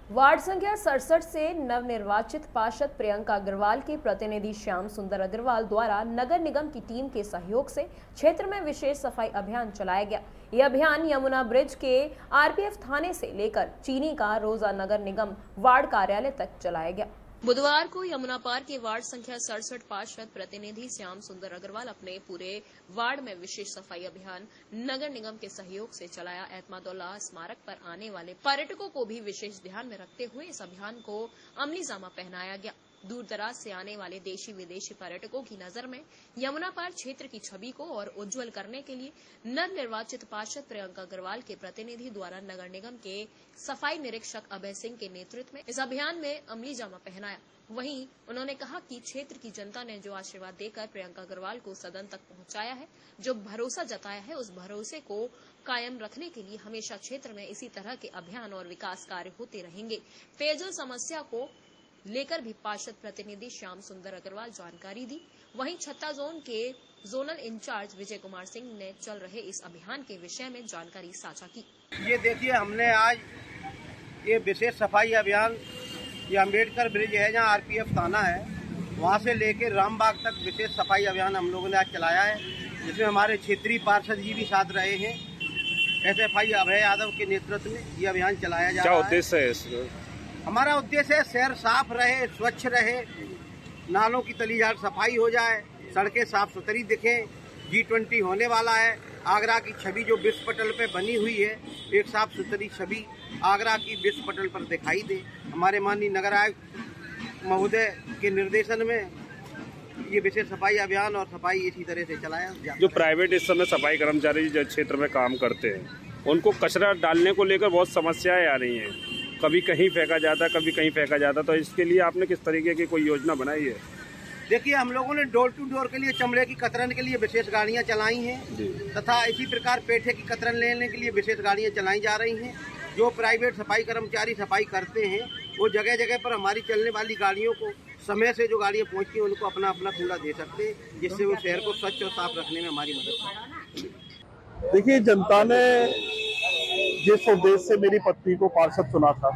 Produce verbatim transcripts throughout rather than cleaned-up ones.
Ward संख्या सड़सठ से नवनिर्वाचित पार्षद प्रियंका अग्रवाल के प्रतिनिधि श्याम सुंदर अग्रवाल द्वारा नगर निगम की टीम के सहयोग से क्षेत्र में विशेष सफाई अभियान चलाया गया। यह अभियान यमुना ब्रिज के आरपीएफ थाने से लेकर चीनी का रोजा नगर निगम वार्ड कार्यालय तक चलाया गया। बुधवार को यमुना पार के वार्ड संख्या सड़सठ पार्षद प्रतिनिधि श्याम सुंदर अग्रवाल अपने पूरे वार्ड में विशेष सफाई अभियान नगर निगम के सहयोग से चलाया। एतमादुल्लाह स्मारक पर आने वाले पर्यटकों को भी विशेष ध्यान में रखते हुए इस अभियान को अमली जामा पहनाया गया। दूर दराज से आने वाले देशी विदेशी पर्यटकों की नजर में यमुना पार क्षेत्र की छवि को और उज्जवल करने के लिए नवनिर्वाचित पार्षद प्रियंका अग्रवाल के प्रतिनिधि द्वारा नगर निगम के सफाई निरीक्षक अभय सिंह के नेतृत्व में इस अभियान में अमली जामा पहनाया। वहीं उन्होंने कहा कि क्षेत्र की जनता ने जो आशीर्वाद देकर प्रियंका अग्रवाल को सदन तक पहुंचाया है, जो भरोसा जताया है, उस भरोसे को कायम रखने के लिए हमेशा क्षेत्र में इसी तरह के अभियान और विकास कार्य होते रहेंगे। पेयजल समस्या को लेकर भी पार्षद प्रतिनिधि श्याम सुंदर अग्रवाल जानकारी दी। वहीं छत्ता जोन के जोनल इंचार्ज विजय कुमार सिंह ने चल रहे इस अभियान के विषय में जानकारी साझा की। ये देखिए, हमने आज ये विशेष सफाई अभियान, ये अम्बेडकर ब्रिज है जहाँ आरपीएफ थाना है, वहाँ से लेकर रामबाग तक विशेष सफाई अभियान हम लोगों ने आज चलाया है, जिसमें हमारे क्षेत्रीय पार्षद जी भी साथ रहे हैं। एसएफआई अभय यादव के नेतृत्व में ये अभियान चलाया जा रहा है। क्या उद्देश्य है इसमें? हमारा उद्देश्य है शहर साफ रहे, स्वच्छ रहे, नालों की तलीजार सफाई हो जाए, सड़कें साफ सुथरी दिखें। जी ट्वेंटी होने वाला है। आगरा की छवि जो विश्व पटल पे बनी हुई है, एक साफ सुथरी छवि आगरा की विश्व पटल पर दिखाई दे। हमारे माननीय नगर आयुक्त महोदय के निर्देशन में ये विशेष सफाई अभियान और सफाई इसी तरह से चलाया जाता है। जो प्राइवेट इस समय सफाई कर्मचारी जो क्षेत्र में काम करते हैं, उनको कचरा डालने को लेकर बहुत समस्याएं आ रही हैं। कभी कहीं फेंका जाता, कभी कहीं फेंका जाता, तो इसके लिए आपने किस तरीके की कोई योजना बनाई है? देखिए, हम लोगों ने डोर टू डोर के लिए चमड़े की कतरन के लिए विशेष गाड़ियां चलाई हैं तथा इसी प्रकार पेठे की कतरन लेने के लिए विशेष गाड़ियां चलाई जा रही हैं। जो प्राइवेट सफाई कर्मचारी सफाई करते हैं, वो जगह जगह पर हमारी चलने वाली गाड़ियों को समय से जो गाड़ियां पहुंचती हैं उनको अपना अपना कूड़ा दे सकते हैं, जिससे वो शहर को स्वच्छ और साफ रखने में हमारी मदद करें। देखिए, जनता ने जिस उद्देश्य से मेरी पत्नी को पार्षद चुना था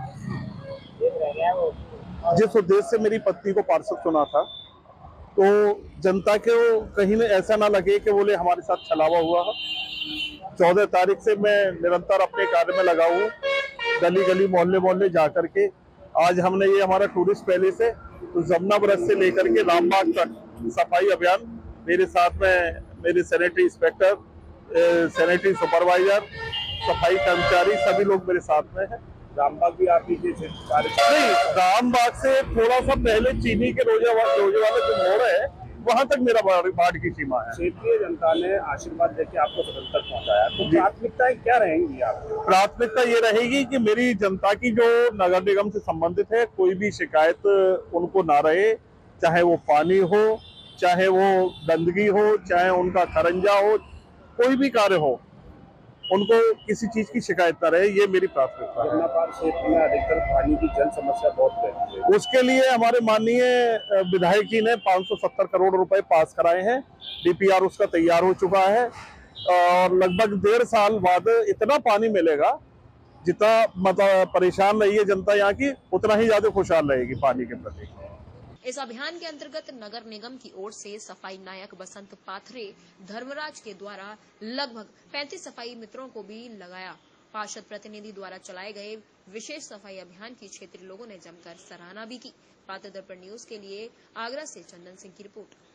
जिस उद्देश्य से मेरी पत्नी को पार्षद चुना था तो जनता को कहीं न ऐसा ना लगे कि बोले हमारे साथ छलावा हुआ। चौदह तारीख से मैं निरंतर अपने कार्य में लगा हूँ, गली गली मोहल्ले मोहल्ले जा करके। आज हमने ये हमारा टूरिस्ट पैलेस है, तो जमुना ब्रिज से लेकर के रामबाग तक सफाई अभियान, मेरे साथ में मेरे सैनिटरी इंस्पेक्टर, सैनिटरी सुपरवाइजर, सफाई कर्मचारी सभी लोग मेरे साथ में हैं। रामबाग भी आप ही के कार्य? नहीं, रामबाग से थोड़ा सा पहले चीनी के रोजे रोजे वाले जो मोड़ है, वहां तक मेरा वार्ड की सीमा है। क्षेत्रीय जनता ने आशीर्वाद देके आपको सदन तक पहुंचाया, तो प्राथमिकताएं क्या रहेंगी आपकी? प्राथमिकता ये रहेगी कि मेरी जनता की जो नगर निगम से संबंधित है, कोई भी शिकायत उनको ना रहे, चाहे वो पानी हो, चाहे वो गंदगी हो, चाहे उनका खरंजा हो, कोई भी कार्य हो, उनको किसी चीज की शिकायत न रहे। ये मेरी प्राथमिकता है। यमुना पार क्षेत्र में अधिकतर पानी की जल समस्या बहुत रहती है। उसके लिए हमारे माननीय विधायक जी ने पाँच सौ सत्तर करोड़ रुपए पास कराए हैं। डीपीआर उसका तैयार हो चुका है और लगभग डेढ़ साल बाद इतना पानी मिलेगा, जितना मतलब परेशान रही है जनता यहाँ की, उतना ही ज्यादा खुशहाल रहेगी पानी के प्रति। इस अभियान के अंतर्गत नगर निगम की ओर से सफाई नायक बसंत पाथरे धर्मराज के द्वारा लगभग पैंतीस सफाई मित्रों को भी लगाया। पार्षद प्रतिनिधि द्वारा चलाए गए विशेष सफाई अभियान की क्षेत्रीय लोगों ने जमकर सराहना भी की। प्रातः दर्पण न्यूज के लिए आगरा से चंदन सिंह की रिपोर्ट।